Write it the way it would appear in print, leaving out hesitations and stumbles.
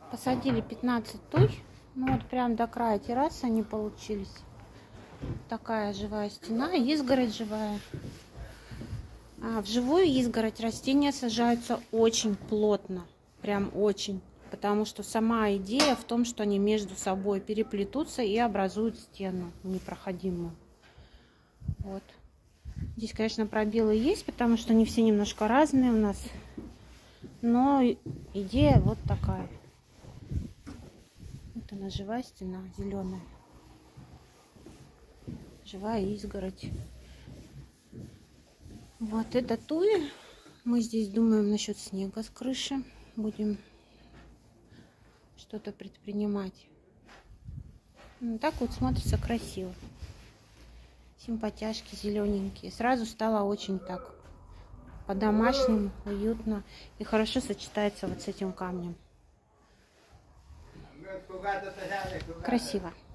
Посадили 15 туй. Ну вот прям до края террасы они получились. Такая живая стена, изгородь живая. А в живую изгородь растения сажаются очень плотно. Прям очень. Потому что сама идея в том, что они между собой переплетутся и образуют стену непроходимую. Вот. Здесь, конечно, пробелы есть, потому что они все немножко разные у нас. Но идея вот такая. Вот она, живая стена, зеленая. Живая изгородь. Вот это туи. Мы здесь думаем насчет снега с крыши. Будем что-то предпринимать. Ну, так вот смотрится красиво. Симпатяшки зелененькие. Сразу стало очень так по-домашнему, уютно. И хорошо сочетается вот с этим камнем. Красиво.